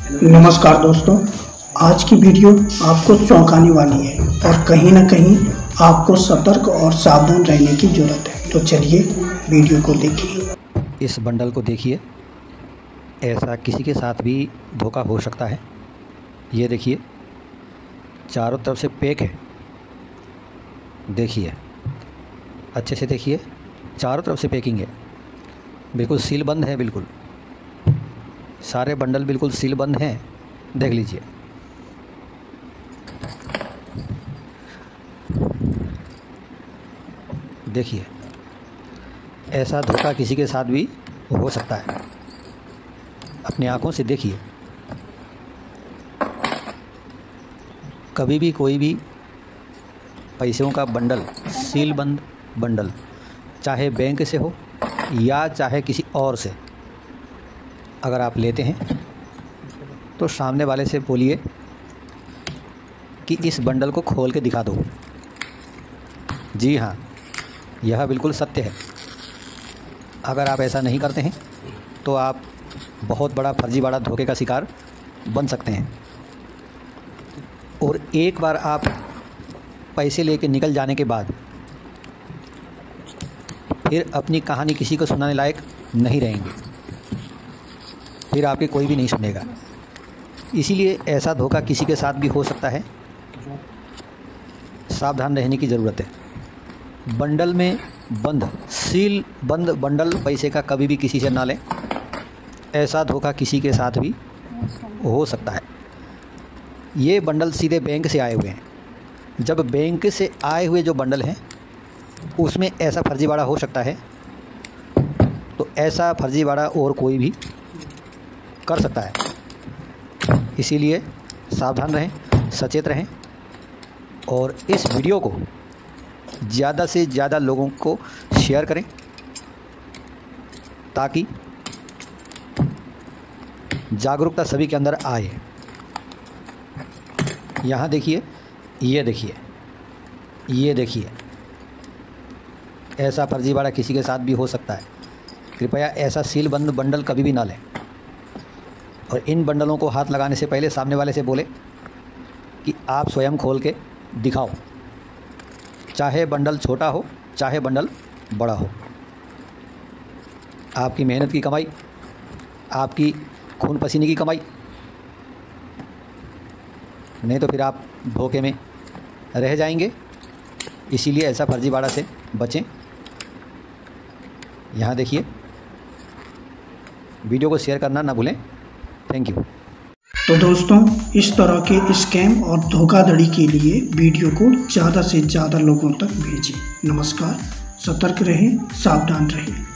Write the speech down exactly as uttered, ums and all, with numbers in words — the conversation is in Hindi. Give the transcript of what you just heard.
नमस्कार दोस्तों, आज की वीडियो आपको चौंकाने वाली है और कहीं ना कहीं आपको सतर्क और सावधान रहने की ज़रूरत है। तो चलिए वीडियो को देखिए। इस बंडल को देखिए, ऐसा किसी के साथ भी धोखा हो सकता है। ये देखिए, चारों तरफ से पैक है। देखिए, अच्छे से देखिए, चारों तरफ से पैकिंग है, बिल्कुल सील बंद है। बिल्कुल सारे बंडल बिल्कुल सील बंद हैं। देख लीजिए, देखिए, ऐसा धोखा किसी के साथ भी हो सकता है। अपनी आंखों से देखिए। कभी भी कोई भी पैसों का बंडल, सील बंद बंडल, चाहे बैंक से हो या चाहे किसी और से, अगर आप लेते हैं तो सामने वाले से बोलिए कि इस बंडल को खोल के दिखा दो। जी हाँ, यह बिल्कुल सत्य है। अगर आप ऐसा नहीं करते हैं तो आप बहुत बड़ा फर्जीवाड़ा धोखे का शिकार बन सकते हैं। और एक बार आप पैसे लेके निकल जाने के बाद फिर अपनी कहानी किसी को सुनाने लायक नहीं रहेंगे, फिर आपके कोई भी नहीं सुनेगा। इसीलिए ऐसा धोखा किसी के साथ भी हो सकता है। सावधान रहने की ज़रूरत है। बंडल में बंद, सील बंद बंडल पैसे का कभी भी किसी से ना लें। ऐसा धोखा किसी के साथ भी हो सकता है। ये बंडल सीधे बैंक से आए हुए हैं। जब बैंक से आए हुए जो बंडल हैं उसमें ऐसा फर्जीवाड़ा हो सकता है, तो ऐसा फर्जीवाड़ा और कोई भी कर सकता है। इसीलिए सावधान रहें, सचेत रहें और इस वीडियो को ज़्यादा से ज़्यादा लोगों को शेयर करें, ताकि जागरूकता सभी के अंदर आए। यहाँ देखिए, ये देखिए, ये देखिए, ऐसा फर्जीवाड़ा किसी के साथ भी हो सकता है। कृपया ऐसा सील बंद बंडल कभी भी ना लें। और इन बंडलों को हाथ लगाने से पहले सामने वाले से बोले कि आप स्वयं खोल के दिखाओ, चाहे बंडल छोटा हो चाहे बंडल बड़ा हो। आपकी मेहनत की कमाई, आपकी खून पसीने की कमाई, नहीं तो फिर आप धोखे में रह जाएंगे। इसीलिए ऐसा फर्जीवाड़ा से बचें। यहाँ देखिए, वीडियो को शेयर करना ना भूलें। Thank you. तो दोस्तों, इस तरह के स्कैम और धोखाधड़ी के लिए वीडियो को ज़्यादा से ज़्यादा लोगों तक भेजें। नमस्कार, सतर्क रहें, सावधान रहें।